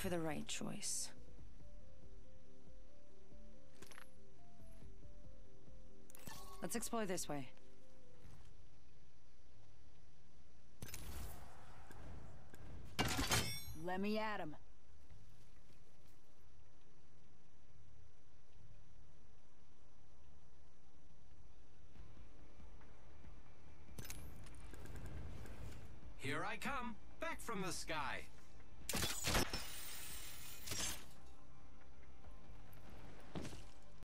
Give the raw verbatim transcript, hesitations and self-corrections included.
for the right choice. Let's explore this way. Let me at him. Here I come, back from the sky.